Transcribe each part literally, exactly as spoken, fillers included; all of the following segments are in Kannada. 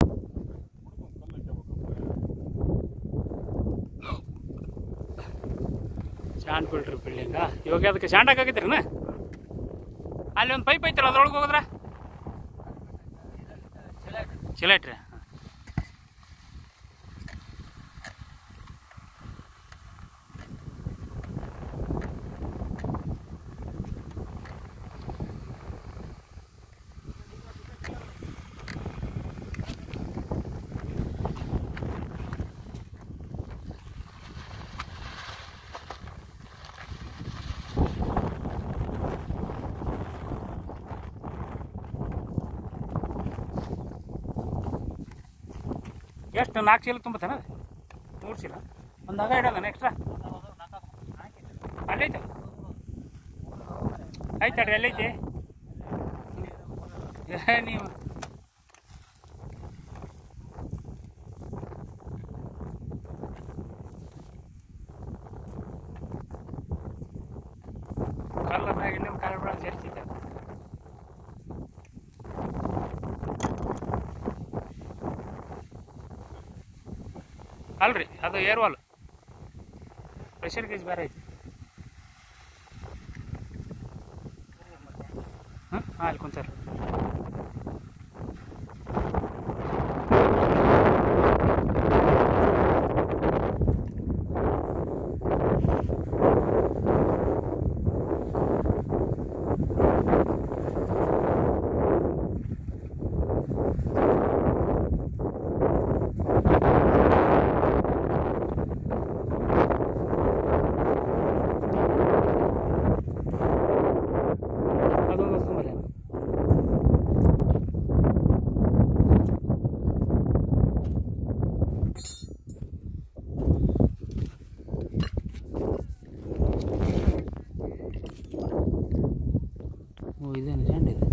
ಶಾಂಡ್ ಫಿಲ್ಟ್ರ್ ಬಿಲ್ಡಿಂಗ ಇವಾಗ ಅದಕ್ಕೆ ಶಾಂಡ್ ಹಾಕಾಕೈತ್ರಿನ ಅಲ್ಲಿ ಒಂದು ಪೈಪ್ ಐತ್ರಲ್ಲ ಅದ್ರೊಳಗೆ ಹೋಗಿದ್ರ ಚಲೋ ಐತ್ರಿ ಎಷ್ಟು ನಾಲ್ಕು ಚೀಲ ತುಂಬತ್ತಾನ ಮೂರು ಚೀಲ ಒಂದು ಹಗ ಇಡೋದನ ಎಕ್ಸ್ಟ್ರಾ ಅಲ್ಲೈತೆ ಆಯ್ತಡ್ರಿ ಎಲ್ಲೈತಿ ನೀವು ಕಲ್ಲನ್ನಾಗ ಇನ್ನೊಂದು ಕಾಲ ಬೆಳ ಸೇರ್ತಿದ್ದೆ ಅಲ್ರಿ ಅದು ಏರ್ ವಾಲ್ ಪ್ರೆಷರ್ ಗೇಜ್ ಬೇರೆ ಐತಿ ಹಾಂ ಹಾಂ ಅಲ್ಲಿ ಕುಂತಾರ ಇದೇನು ಜಾಂಡ್ ಇದೆ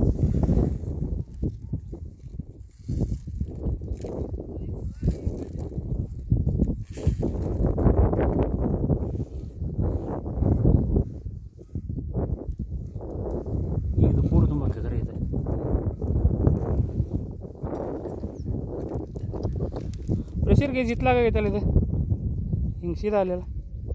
ಇದು ಪೂರ ತುಂಬ ಕರೆ ಇದೆ ಪ್ರೆಷರ್ ಗೇಜ್ ಇತ್ಲಾಗೈತಲ್ಲ ಇದು ಹಿಂಗೆ ಸೀದಾ ಅಲ್ಲೆಲ್ಲ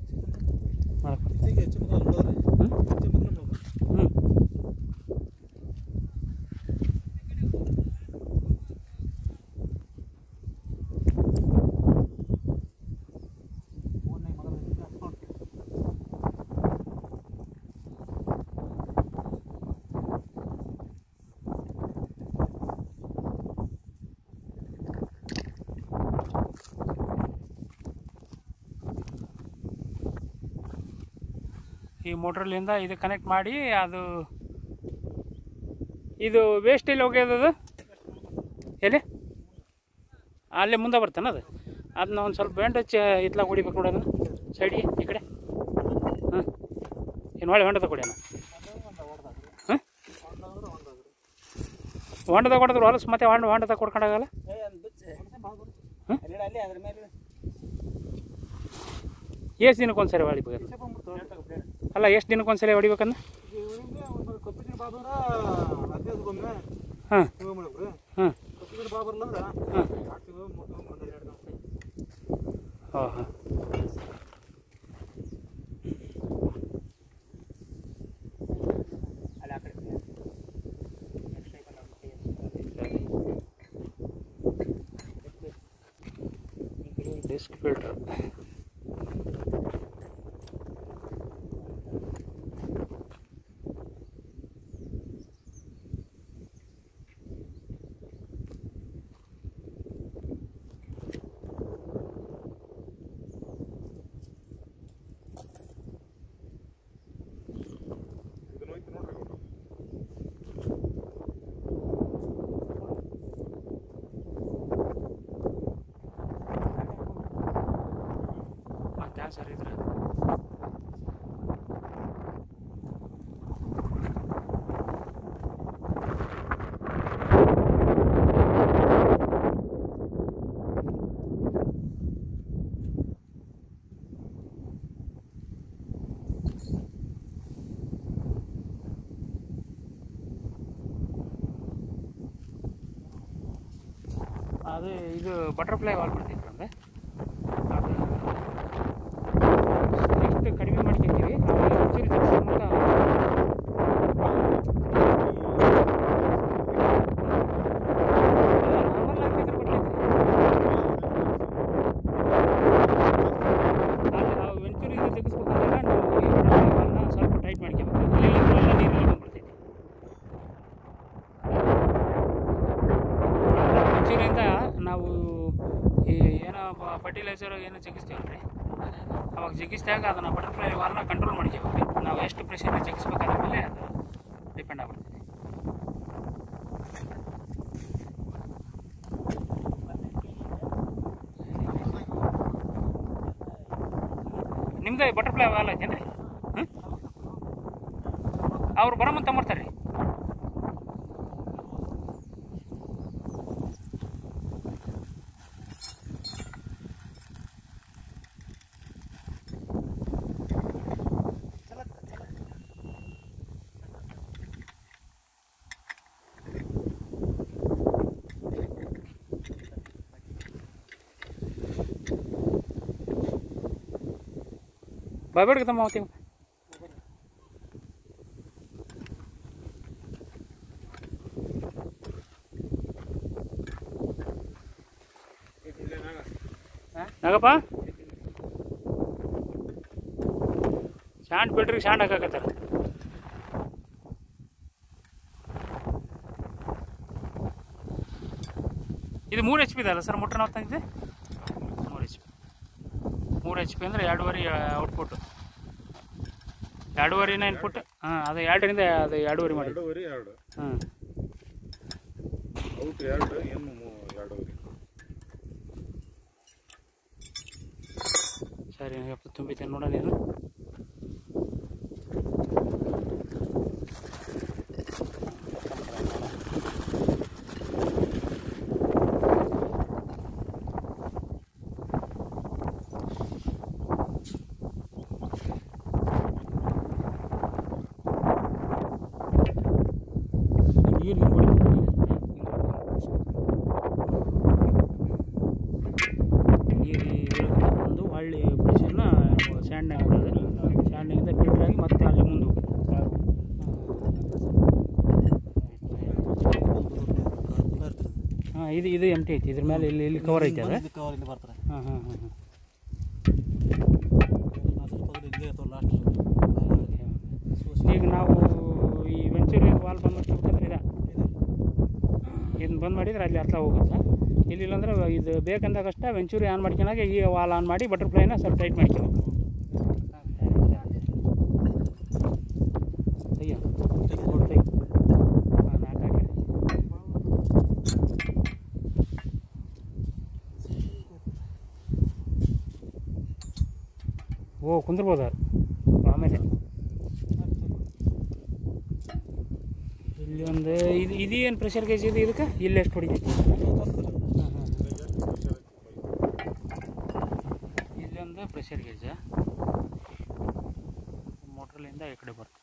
ಈ ಮೋಟ್ರಲ್ಲಿಂದ ಇದು ಕನೆಕ್ಟ್ ಮಾಡಿ ಅದು ಇದು ವೇಸ್ಟ್ ಎಲ್ಲಿ ಹೋಗ್ಯದ ಅದು ಎಲ್ಲಿ ಅಲ್ಲೇ ಮುಂದೆ ಬರ್ತಾನೆ ಅದು ಅದನ್ನ ಒಂದು ಸ್ವಲ್ಪ ಬೆಂಡ್ ಹಚ್ಚಿ ಇತ್ಲಾಗ ಹೊಡಿಬೇಕು ನೋಡಿ ಅದನ್ನು ಸೈಡಿಗೆ ಈ ಕಡೆ ಹಾಂ ಏನು ಒಳ್ಳೆ ಹೊಂಡದ ಕೊಡಿ ಅಣ್ಣ ಹಾಂ ಹೊಂಡದಾಗ ಹೊಡೆದ್ರು ಹೊಲಸು ಮತ್ತೆ ಹೊಂಡ ಹೊಂಡದಾಗ ಕೊಡ್ಕೊಂಡಾಗಲ್ಲ ಹಾಂ ಎಷ್ಟು ದಿನಕ್ಕೆ ಒಂದು ಸರಿ ಹೊಡಿಬೇಕು ಅಲ್ಲ ಎಷ್ಟು ದಿನಕ್ಕೆ ಒಂದು ಸರಿ ಹೊಡಿಬೇಕಂದ್ರೆ ಹಾಂ ಹಾಂ ಹಾಂ ಹಾಂ ಡಿಸ್ಕ್ ಫಿಲ್ಟರ್ ಸರ್ ಇದ್ರೆ ಅದು ಇದು ಬಟರ್ಫ್ಲೈ ವಾಲ್ ಬರ್ತೈತೆ ಅಂದ್ರೆ ಅದು ಎಷ್ಟು ಕಡಿಮೆ ಮಾಡ್ಕೊತೀವಿ ಆವಾಗ ಒಂಚೂರು ಜಗ್ಸೋ ಮೂಲಕ ನಾರ್ಮಲ್ ಹಾಕಿದ್ರೆ ಬರ್ತೈತೆ ಅಲ್ಲಿ ಆ ಒಂಚೂರಿಂದ ಜಗಿಸ್ಬೇಕಂದಾಗ ನಾವು ಈ ಬಟರ್ಫ್ಲೈ ವಾಲ್ನ ಸ್ವಲ್ಪ ಟೈಟ್ ಮಾಡ್ಕೋಬೇಕು ಇಲ್ಲಿಂದ ಎಲ್ಲ ನೀರಲ್ಲಿ ಬಂದ್ಬಿಡ್ತೈತಿ ಒಂಚೂರಿಂದ ನಾವು ಈ ಏನೋ ಫರ್ಟಿಲೈಸರ್ ಏನೋ ಜಗಿಸ್ತೀವಲ್ರಿ ಅವಾಗ ಜಗಿಸಿದಾಗ ಅದನ್ನು ಬಟರ್ಫ್ಲೈ ವಾಲ್ನ ಕಂಟ್ರೋಲ್ ಮಾಡ್ಕೋಬೇಕು ನಾವು ಎಷ್ಟು ಪ್ರೆಷರ್ನ ಜಗಿಸ್ಬೇಕಾದ ಮೇಲೆ ಅದು ಡಿಪೆಂಡ್ ಆಗ್ಬಿಡ್ತೈತಿ ನಿಮ್ದು ಬಟರ್ಫ್ಲೈ ವಾಲ್ ಐತೇನ್ರಿ ಹ್ಞೂ ಅವ್ರು ಬರಮಂತ ತಂಬರ್ತಾರೆ ರೀ ಬಾಯ್ಬೇಡ್ಗೆ ತಮ್ಮ ಅವತ್ತಿ ನಾಗಪ್ಪ ಶಾಂಡ್ ಬಿಡ್ರಿ ಶಾಂಡ್ ಹಾಕಾಕತ್ತಾರ ಇದು ಮೂರು ಎಚ್ ಪಿ ಇದಲ್ಲ ಸರ್ ಮೋಟ್ರ್ ನಾವು ತಂದಿದ್ದೆ ಮೂರು ಎಚ್ ಪಿ ಮೂರು ಎಚ್ ಪಿ ಅಂದರೆ ಎರಡೂವರೆ ಔಟ್ಪುಟ್ ಎರಡೂವರೆನ ಇನ್ಪುಟ್ ಹಾಂ ಅದು ಎರಡರಿಂದ ಅದು ಎರಡೂವರೆ ಮಾಡಿ ಎರಡೂವರೆ ಎರಡು ಹಾಂ ಔಟ್ ಎರಡು ಏನು ಎರಡೂವರೆ ಸರಿ ಎಪ್ಪತ್ತು ತುಂಬಿತೇನೆ ನೋಡೋಣ ನೀನು ನೀರು ನೀರು ಬಂದು ಹಳ್ಳಿ ಪ್ರೆಷರ್ನ ಸ್ಯಾಂಡ್ನಾಗ ಬಿಡೋದು ಸ್ಯಾಂಡ್ನಿಂದ ಫಿಲ್ಟರ್ ಆಗಿ ಮತ್ತೆ ಅಲ್ಲಿ ಮುಂದೆ ಹೋಗುತ್ತೆ ಹಾಂ ಇದು ಇದು ಎಮ್ ಟಿ ಐತಿ ಇದ್ರ ಮೇಲೆ ಇಲ್ಲಿ ಇಲ್ಲಿ ಕವರ್ ಐತೆ ಅದು ಹಾಂ ಹಾಂ ಹಾಂ ಹಾಂ ಈಗ ನಾವು ಈ ವೆಂಚೂರಿ ವಾಲ್ ಬಂದ್ ಮಾಡ್ಬೇಕಂದ್ರೆ ಇದೆ ಇದನ್ನ ಬಂದ್ ಮಾಡಿದ್ರೆ ಅಲ್ಲಿ ಅರ್ಥ ಹೋಗುತ್ತೆ ಇಲ್ಲ ಅಂದ್ರೆ ಇದು ಬೇಕಂದಾಗಷ್ಟ ವೆಂಚೂರಿ ಆನ್ ಮಾಡ್ಕೊಂಡಾಗ ಈ ವಾಲ್ ಆನ್ ಮಾಡಿ ಬಟರ್ಫ್ಲೈನ ಸ್ವಲ್ಪ ಟೈಟ್ ಮಾಡ್ಕೋಬೇಕು ಅಯ್ಯೋ ಕೊಡ್ತೀವಿ ಹಾಂ ನಾಲ್ಕು ಹಾಕಿ ಓ ಕುಂದ್ರಬೋದ ಆಮೇಲೆ ಇಲ್ಲಿ ಒಂದು ಇದು ಇದು ಏನು ಪ್ರೆಷರ್ ಗೇಜ್ ಇದೆ ಇದಕ್ಕೆ ಇಲ್ಲಿ ಎಷ್ಟು ಹೊಡಿತೈತಿ ಹಾಂ ಹಾಂ ಇಲ್ಲೊಂದು ಪ್ರೆಷರ್ ಗೇಜ ಮೋಟ್ರಲ್ಲಿಂದ ಈ ಕಡೆ ಬರ್ತದೆ